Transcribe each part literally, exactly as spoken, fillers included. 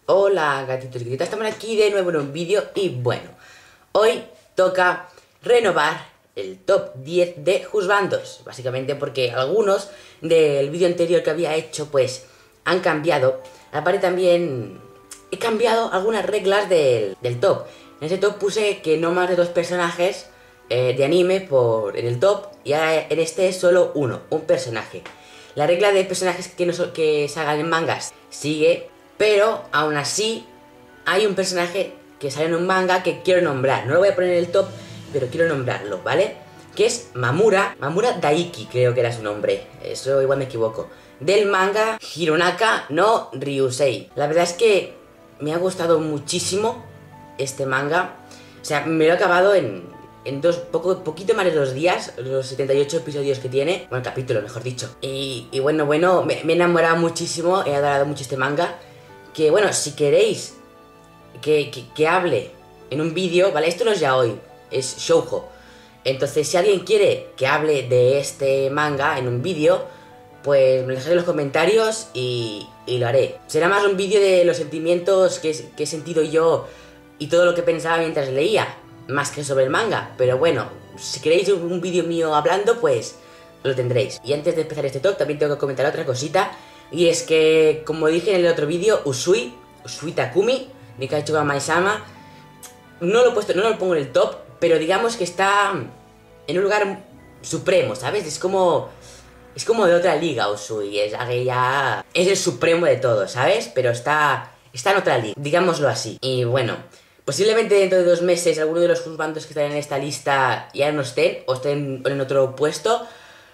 Hola gatitos y gatitas, estamos aquí de nuevo en un vídeo y bueno, hoy toca renovar el top diez de juzbandos, básicamente porque algunos del vídeo anterior que había hecho pues han cambiado. Aparte también he cambiado algunas reglas del, del top. En ese top puse que no más de dos personajes eh, de anime por, en el top, y ahora en este es solo uno, un personaje. La regla de personajes que, no so, que salgan en mangas sigue, pero aún así hay un personaje que sale en un manga que quiero nombrar. No lo voy a poner en el top, pero quiero nombrarlo, ¿vale? Que es Mamura, Mamura Daiki, creo que era su nombre, eso igual me equivoco, del manga Hironaka no Ryusei. La verdad es que me ha gustado muchísimo este manga. O sea, me lo he acabado en, en dos, poco, poquito más de dos días, los setenta y ocho episodios que tiene, bueno, capítulo mejor dicho. Y, y bueno, bueno, me, me he enamorado muchísimo, he adorado mucho este manga. Que bueno, si queréis que, que, que hable en un vídeo, ¿vale? Esto no es yaoi, es shoujo. Entonces, si alguien quiere que hable de este manga en un vídeo, pues me lo dejáis en los comentarios y, y lo haré. Será más un vídeo de los sentimientos que, que he sentido yo y todo lo que pensaba mientras leía, más que sobre el manga. Pero bueno, si queréis un vídeo mío hablando, pues lo tendréis. Y antes de empezar este top, también tengo que comentar otra cosita. Y es que, como dije en el otro vídeo, Usui, Usui Takumi, Nikaichi wa Maisama, no lo he puesto, no lo pongo en el top, pero digamos que está en un lugar supremo, ¿sabes? Es como, es como de otra liga Usui, es aquella, es el supremo de todo, ¿sabes? Pero está, está en otra liga, digámoslo así. Y bueno, posiblemente dentro de dos meses alguno de los juzgandos que están en esta lista ya no estén, o estén en otro puesto.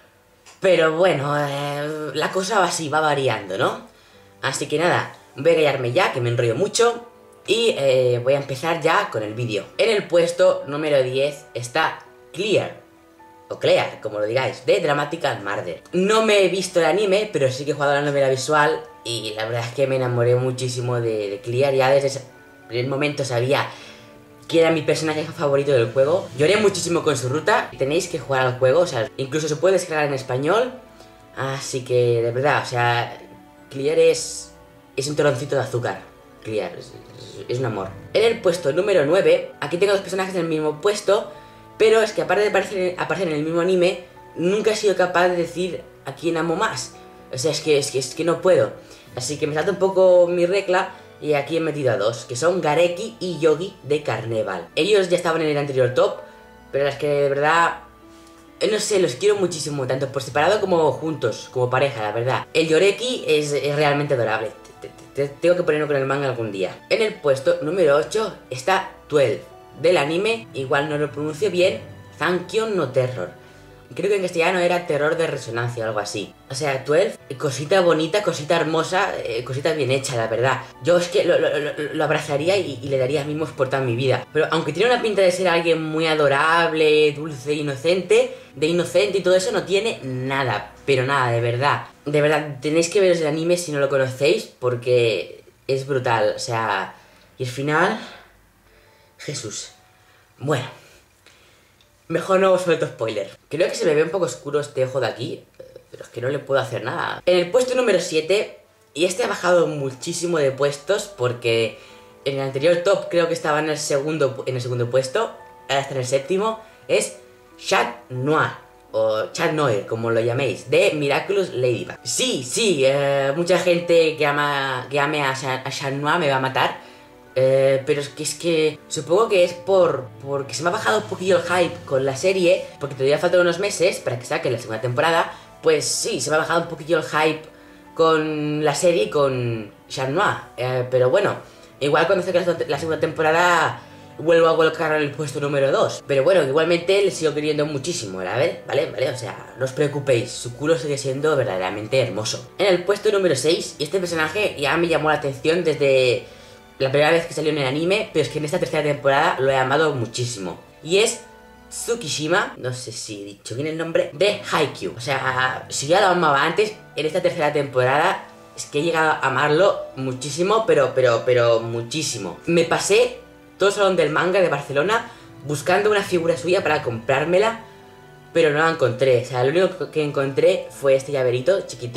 Pero bueno, eh, la cosa va así, va variando, ¿no? Así que nada, voy a callarme ya, que me enrollo mucho. Y eh, voy a empezar ya con el vídeo. En el puesto número diez está Clear, o Clear, como lo digáis, de Dramatical Murder. No me he visto el anime, pero sí que he jugado la novela visual. Y la verdad es que me enamoré muchísimo de, de Clear. Ya desde el momento sabía que era mi personaje favorito del juego. Lloré muchísimo con su ruta. Tenéis que jugar al juego, o sea, incluso se puede descargar en español. Así que, de verdad, o sea, Clear es, es un toroncito de azúcar. Clear, es, es, es un amor. En el puesto número nueve, aquí tengo dos personajes en el mismo puesto, pero es que aparte de aparecer, aparecer en el mismo anime, nunca he sido capaz de decir a quién amo más. O sea, es que, es que, es que no puedo. Así que me salta un poco mi regla. Y aquí he metido a dos, que son Gareki y Yogi de Carnival. Ellos ya estaban en el anterior top, pero es que de verdad, no sé, los quiero muchísimo, tanto por separado como juntos, como pareja, la verdad. El Yoreki es, es realmente adorable, te, te, te, tengo que ponerlo con el manga algún día. En el puesto número ocho está doce, del anime, igual no lo pronuncio bien, Zankyon no Terror. Creo que en castellano era terror de resonancia o algo así. O sea, doce, cosita bonita, cosita hermosa, eh, cosita bien hecha, la verdad. Yo es que lo, lo, lo, lo abrazaría y, y le daría mimos por toda mi vida. Pero aunque tiene una pinta de ser alguien muy adorable, dulce, inocente, de inocente y todo eso, no tiene nada, pero nada, de verdad. De verdad, tenéis que veros el anime si no lo conocéis, porque es brutal, o sea... Y el final... Jesús. Bueno... Mejor no os suelto spoiler. Creo que se me ve un poco oscuro este ojo de aquí, pero es que no le puedo hacer nada. En el puesto número siete, y este ha bajado muchísimo de puestos porque en el anterior top creo que estaba en el segundo, en el segundo puesto, ahora está en el séptimo, es Chat Noir, o Chat Noir, como lo llaméis, de Miraculous Ladybug. Sí, sí, eh, mucha gente que, ama, que ame a, a Chat Noir me va a matar. Eh, pero es que es que supongo que es por porque se me ha bajado un poquillo el hype con la serie, porque todavía faltan unos meses para que saque la segunda temporada. Pues sí, se me ha bajado un poquillo el hype con la serie y con Chat Noir, eh, pero bueno, igual cuando saque la, la segunda temporada vuelvo a colocar el puesto número dos. Pero bueno, igualmente le sigo queriendo muchísimo, ¿vale? ¿Vale? ¿Vale? O sea, no os preocupéis, su culo sigue siendo verdaderamente hermoso. En el puesto número seis, y este personaje ya me llamó la atención desde la primera vez que salió en el anime, pero es que en esta tercera temporada lo he amado muchísimo. Y es Tsukishima, no sé si he dicho bien el nombre, de Haikyuu. O sea, si ya lo amaba antes, en esta tercera temporada es que he llegado a amarlo muchísimo, pero, pero, pero muchísimo. Me pasé todo el salón del manga de Barcelona buscando una figura suya para comprármela, pero no la encontré. O sea, lo único que encontré fue este llaverito chiquitín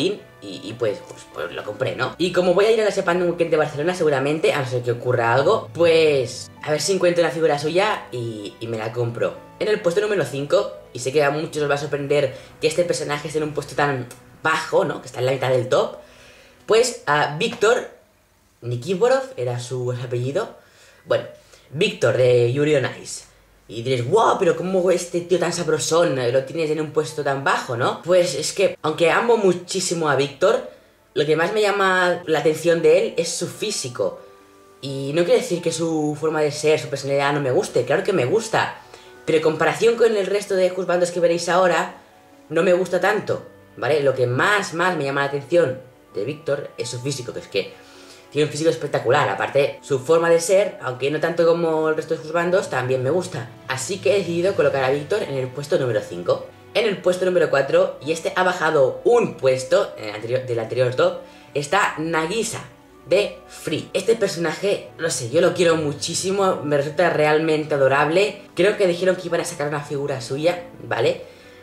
y, y pues, pues, pues lo compré, ¿no? Y como voy a ir a la Sepandum Weekend de Barcelona seguramente, a no ser que ocurra algo, pues a ver si encuentro una figura suya y, y me la compro. En el puesto número cinco, y sé que a muchos os va a sorprender que este personaje esté en un puesto tan bajo, ¿no? Que está en la mitad del top, pues a Víctor Nikiforov era su apellido. Bueno, Víctor de Yuri on Ice. Y diréis, wow, pero ¿cómo este tío tan sabrosón lo tienes en un puesto tan bajo, no? Pues es que, aunque amo muchísimo a Víctor, lo que más me llama la atención de él es su físico. Y no quiere decir que su forma de ser, su personalidad no me guste, claro que me gusta. Pero en comparación con el resto de juzgandos que veréis ahora, no me gusta tanto, ¿vale? Lo que más, más me llama la atención de Víctor es su físico, que es que tiene un físico espectacular. Aparte, su forma de ser, aunque no tanto como el resto de sus bandos, también me gusta. Así que he decidido colocar a Víctor en el puesto número cinco. En el puesto número cuatro, y este ha bajado un puesto en el anterior, del anterior top, está Nagisa de Free. Este personaje, no sé, yo lo quiero muchísimo, me resulta realmente adorable. Creo que dijeron que iban a sacar una figura suya, ¿vale?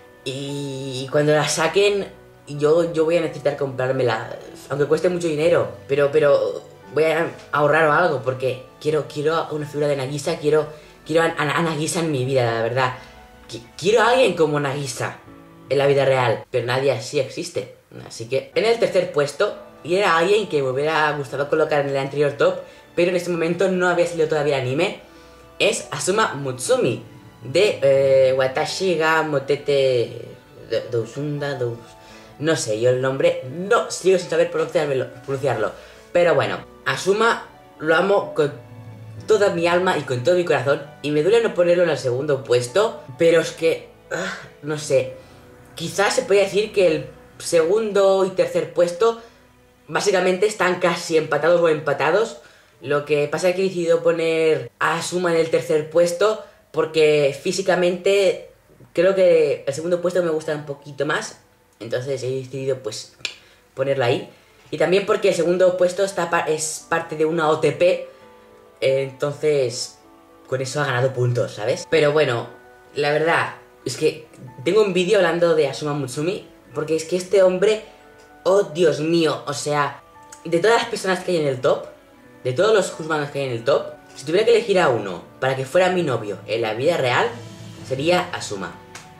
Y cuando la saquen, yo, yo voy a necesitar comprármela, aunque cueste mucho dinero, pero, pero voy a ahorrar o algo, porque quiero, quiero una figura de Nagisa, quiero, quiero a, a, a Nagisa en mi vida, la verdad. Qu quiero a alguien como Nagisa en la vida real, pero nadie así existe. Así que en el tercer puesto, y era alguien que me hubiera gustado colocar en el anterior top, pero en este momento no había salido todavía anime, es Asuma Mutsumi, de eh, Watashi ga Motete Dousunda Dous... No sé, yo el nombre no sigo sin saber pronunciarlo. Pero bueno, Asuma lo amo con toda mi alma y con todo mi corazón. Y me duele no ponerlo en el segundo puesto, pero es que, uh, no sé, quizás se puede decir que el segundo y tercer puesto básicamente están casi empatados o empatados. Lo que pasa es que he decidido poner a Asuma en el tercer puesto porque físicamente creo que el segundo puesto me gusta un poquito más. Entonces he decidido pues ponerla ahí. Y también porque el segundo puesto está pa es parte de una O T P. Eh, entonces con eso ha ganado puntos, ¿sabes? Pero bueno, la verdad es que tengo un vídeo hablando de Asuma Mutsumi, porque es que este hombre, oh Dios mío, o sea, de todas las personas que hay en el top, de todos los juzgados que hay en el top, si tuviera que elegir a uno para que fuera mi novio en la vida real, sería Asuma.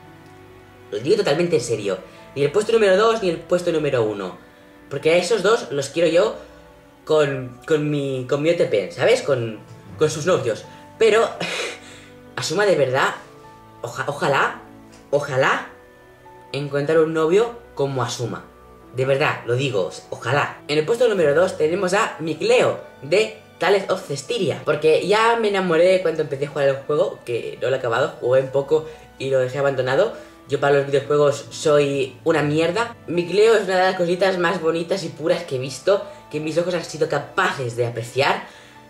Lo digo totalmente en serio. Ni el puesto número dos ni el puesto número uno. Porque a esos dos los quiero yo con, con mi con mi O T P, ¿sabes? Con, con sus novios. Pero Asuma, de verdad, oja, ojalá, ojalá encontrar un novio como Asuma. De verdad, lo digo, ojalá. En el puesto número dos tenemos a Mikleo de Tales of Cestiria. Porque ya me enamoré cuando empecé a jugar el juego, que no lo he acabado, jugué un poco y lo dejé abandonado. Yo para los videojuegos soy una mierda. Mikleo es una de las cositas más bonitas y puras que he visto, que mis ojos han sido capaces de apreciar.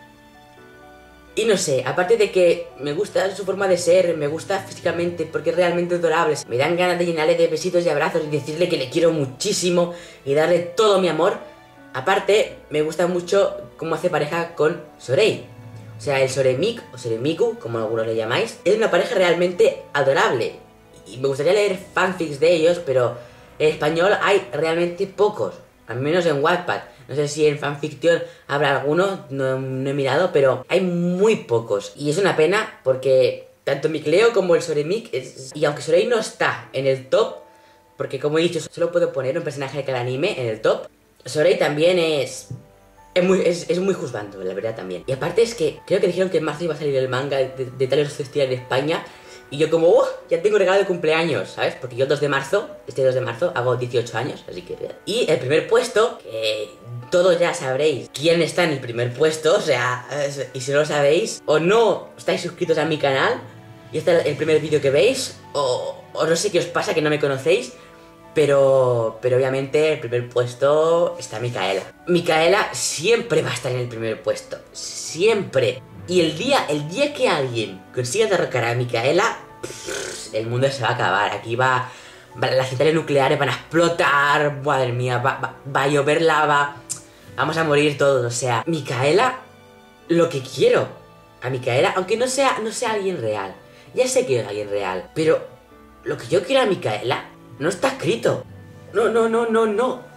Y no sé, aparte de que me gusta su forma de ser, me gusta físicamente porque es realmente adorable, me dan ganas de llenarle de besitos y abrazos y decirle que le quiero muchísimo y darle todo mi amor. Aparte, me gusta mucho cómo hace pareja con Sorei. O sea, el Soremik, o Soremiku, como algunos le llamáis, es una pareja realmente adorable. Y me gustaría leer fanfics de ellos, pero en español hay realmente pocos, al menos en Wattpad. No sé si en fanfiction habrá alguno, no, no he mirado, pero hay muy pocos. Y es una pena porque tanto Mikleo como el Soremik, es... y aunque Sorei no está en el top, porque como he dicho, solo puedo poner un personaje de cada anime en el top, Sorei también es... Es muy, es, es muy juzgando, la verdad, también. Y aparte es que creo que dijeron que en marzo iba a salir el manga de, de Tales of Cestiria en España. Y yo como, ¡uh! Ya tengo regalo de cumpleaños, ¿sabes? Porque yo el dos de marzo, este dos de marzo, hago dieciocho años, así que... Y el primer puesto, que todos ya sabréis quién está en el primer puesto, o sea, y si no lo sabéis, o no estáis suscritos a mi canal, y este es el primer vídeo que veis, o, o no sé qué os pasa, que no me conocéis, pero, pero obviamente el primer puesto está Micaela. Micaela siempre va a estar en el primer puesto, siempre. Y el día, el día que alguien consiga derrocar a Micaela, pff, el mundo se va a acabar. Aquí va, va las centrales nucleares van a explotar, madre mía, va, va, va a llover lava, vamos a morir todos. O sea, Micaela, lo que quiero a Micaela, aunque no sea, no sea alguien real, ya sé que es alguien real, pero lo que yo quiero a Micaela no está escrito. No, no, no, no, no.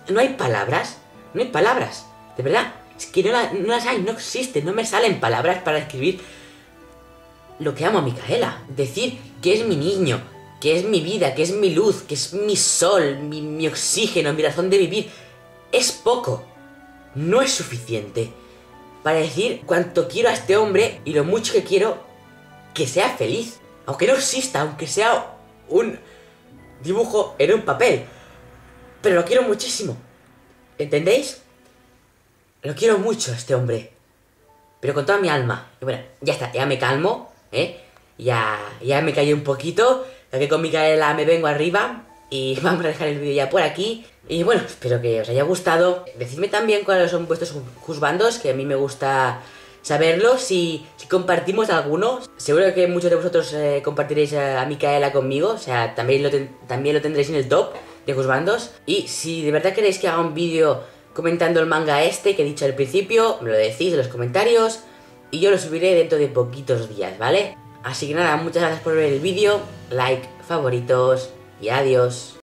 no hay palabras, no hay palabras, de verdad. Es que no, la, no las hay, no existen, no me salen palabras para escribir lo que amo a Micaela. Decir que es mi niño, que es mi vida, que es mi luz, que es mi sol, mi, mi oxígeno, mi razón de vivir, es poco, no es suficiente para decir cuánto quiero a este hombre y lo mucho que quiero que sea feliz. Aunque no exista, aunque sea un dibujo en un papel. Pero lo quiero muchísimo. ¿Entendéis? Lo quiero mucho a este hombre. Pero con toda mi alma. Y bueno, ya está, ya me calmo, ¿eh? Ya, ya me callé un poquito. Ya que con Micaela me vengo arriba. Y vamos a dejar el vídeo ya por aquí. Y bueno, espero que os haya gustado. Decidme también cuáles son vuestros juzbandos, que a mí me gusta saberlo. Si, si compartimos alguno, seguro que muchos de vosotros eh, compartiréis a, a Micaela conmigo. O sea, también lo, ten, también lo tendréis en el top de juzbandos. Y si de verdad queréis que haga un vídeo comentando el manga este que he dicho al principio, me lo decís en los comentarios y yo lo subiré dentro de poquitos días, ¿vale? Así que nada, muchas gracias por ver el vídeo, like, favoritos y adiós.